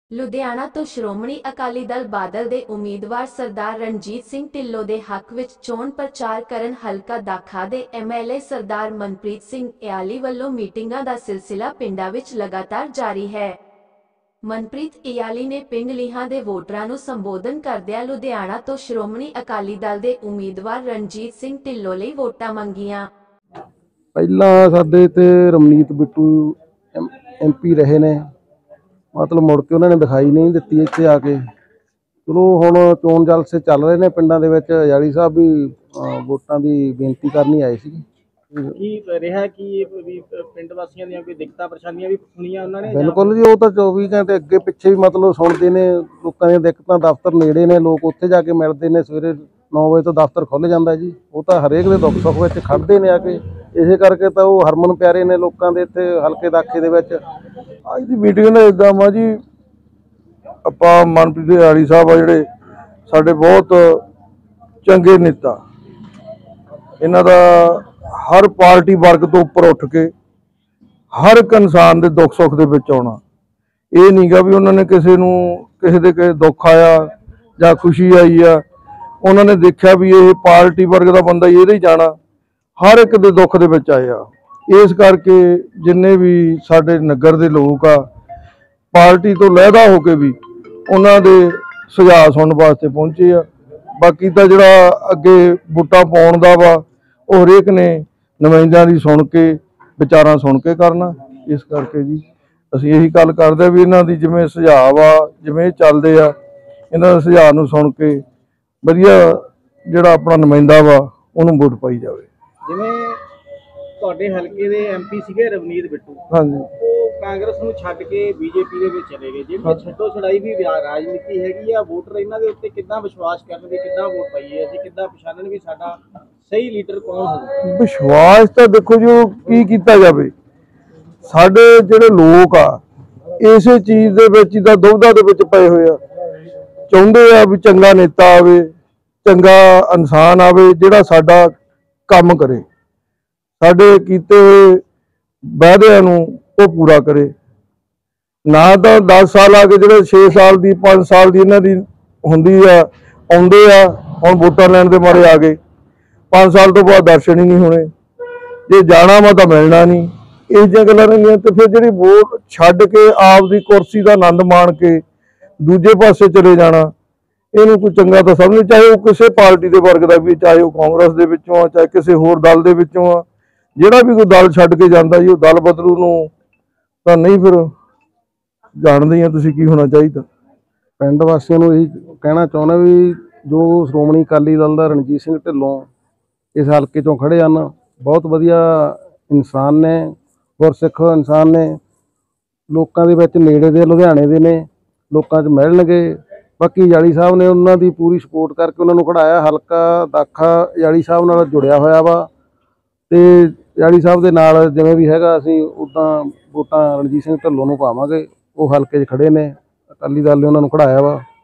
ਲੁਧਿਆਣਾ ਤੋਂ ਸ਼੍ਰੋਮਣੀ ਅਕਾਲੀ ਦਲ ਬਾਦਲ ਦੇ ਉਮੀਦਵਾਰ ਸਰਦਾਰ ਰਣਜੀਤ ਸਿੰਘ ਢਿੱਲੋਂ ਦੇ ਹੱਕ ਵਿੱਚ ਚੋਣ ਪ੍ਰਚਾਰ ਕਰਨ ਹਲਕਾ ਦਾਖਾ ਦੇ ਐਮਐਲਏ ਸਰਦਾਰ ਮਨਪ੍ਰੀਤ ਸਿੰਘ ਇਆਲੀ ਵੱਲੋਂ ਮੀਟਿੰਗਾਂ ਦਾ ਸਿਲਸਿਲਾ ਪਿੰਡਾਂ ਵਿੱਚ ਲਗਾਤਾਰ ਜਾਰੀ ਹੈ। ਮਨਪ੍ਰੀਤ ਇਆਲੀ ਨੇ ਪਿੰਡ ਲੀਹਾਂ ਦੇ ਵੋਟਰਾਂ ਨੂੰ ਸੰਬੋਧਨ ਕਰਦਿਆਂ ਲੁਧਿਆਣਾ ਤੋਂ ਸ਼੍ਰੋਮਣੀ ਅਕਾਲੀ ਦਲ ਦੇ ਉਮੀਦਵਾਰ ਰਣਜੀਤ ਸਿੰਘ ਢਿੱਲੋਂ ਲਈ ਵੋਟਾਂ ਮੰਗੀਆਂ। ਪਹਿਲਾਂ ਸਾਡੇ ਤੇ ਰਮਨੀਤ ਬਿੱਟੂ एमपी रहे ने, मतलब मुड़ के उन्होंने दिखाई नहीं दी इत्थे आके। चलो हुण चोण जलसे चल रहे ने पिंडां दे विच, याली साहब भी वोटां दी बेनती करनी आए सी। बिल्कुल जी, वो तो 24 घंटे अगे पिछे भी मतलब सुनते ने, लोगों दी दिक्कतां। दफ्तर नेड़े ने, लोग उत्थे जाके मिलते ने, सवेरे 9 बजे तो दफ्तर खुल जाता जी। वो तो हरेक दे दुख सुख विच खड़दे ने आके, इसे करके तो वो हरमन प्यारे ने लोगों के इत्थे हल्के दाखे दे विच। अज की मीटिंग ने इदा वा जी, आपां मनप्रीत इयाली साहब आ जिहड़े साडे बहुत चंगे नेता, इन्हां दा हर पार्टी वर्ग तो उपर उठ के हर एक इंसान के दुख सुख दे विच आउणा। ये नहीं गा भी उन्होंने किसी नूं किसी दे दुख आया जां खुशी आई आ, उन्होंने देखा भी ये पार्टी वर्ग का बंदा ये ही जाना, हर एक दे दुख दे विच आया। इस करके जिन्ने भी साडे नगर दे लोग आ, पार्टी तो लहदा होके भी उन्हां दे सुझाव सुनने वास्ते पहुंचे आ। बाकी तो जिहड़ा अगे वोटां पाउण दा वा, वो हरेक ने नुमाइंदियां दी सुन के विचारां सुन के करना। इस करके जी असीं यही गल करदे भी इन्हां दी जिवें सुझाव आ, जिवें चलदे आ, इन्हां दे सुझाव नूं सुन के वधिया जिहड़ा अपना नुमाइंदा वा उहनूं वोट पाई जावे। जिवें ਤੁਹਾਡੇ हल्के ਦੇ एमपी ਸੀਗੇ ਰਵਨੀਤ ਬਿੱਟੂ, ਹਾਂਜੀ, ਉਹ ਕਾਂਗਰਸ ਨੂੰ ਛੱਡ ਕੇ ਬੀਜੇਪੀ ਦੇ ਵਿੱਚ ਚਲੇ ਗਏ। ਜਿਵੇਂ ਛੱਡੋ ਛੜਾਈ ਵੀ ਰਾਜਨੀਤੀ ਹੈਗੀ ਆ, ਵੋਟਰ ਇਹਨਾਂ ਦੇ ਉੱਤੇ ਕਿੰਨਾ ਵਿਸ਼ਵਾਸ ਕਰਨਗੇ, ਕਿੰਨਾ ਵੋਟ ਪਾਈਏ, ਅਸੀਂ ਕਿੱਦਾਂ ਪਛਾਣਨ ਵੀ ਸਾਡਾ ਸਹੀ ਲੀਡਰ ਕੌਣ ਹੋਵੇ। विश्वास तो देखो जी की कीता जावे। साडे जिहड़े लोग आ इसे चीज़ दे विच ही तां दुविधा दे विच पए होए आ, चाहुंदे आ भी चंगा नेता आवे, चंगा इंसान आवे जिहड़ा साडा काम करे, साडे कीते होए वायदिआं नूं वो पूरा करे। ना तो 10 साल आ के जिहड़े 6 साल की 5 साल की इन्हां दी हुंदी आ, आउंदे आ, हुण वोटां लैण दे मारे आ गए, 5 साल तो बाद दर्शन ही नहीं होने, जे जाना वा तां मिलना नहीं। इह जिहियां गल्लां रहियां ते फिर जिहड़ी वोट छड्ड के आप दी कुर्सी दा आनंद माण के दूजे पासे चले जाना, इहनूं कोई चंगा तां समझ, चाहे वो किसी पार्टी दे वर्ग दा भी, चाहे वो कांग्रेस दे विचों आ, चाहे किसी होर दल दे विचों आ। ਜਿਹੜਾ भी कोई दल छड्ड के जाता जी, वो दल बदलू नूं तां नहीं फिर जाणदे ही तुसीं की होना चाहिए। पिंड वासियों नूं यही कहना चाहुंदा भी जो श्रोमणी अकाली दल दा रणजीत सिंह ढिल्लों इस हल्के चों खड़े हन, बहुत वधिया इंसान ने, गुरसिख इंसान ने, लोकां दे विच नेड़े दे लुधियाणे दे ने, लोकां च मिलणगे। बाकी याली साहब ने उन्हां दी पूरी सपोर्ट करके उन्हां नूं खड़ाया। हल्का दाखा याली साहब नाल जुड़िया होया वा ते याली साहब के नाल जिवें भी हैगा असीं उदां वोटां रणजीत सिंह ढिल्लों नूं पावांगे। वो हल्के 'च खड़े ने, अकाली दल ने उन्हां नूं खड़ाया वा।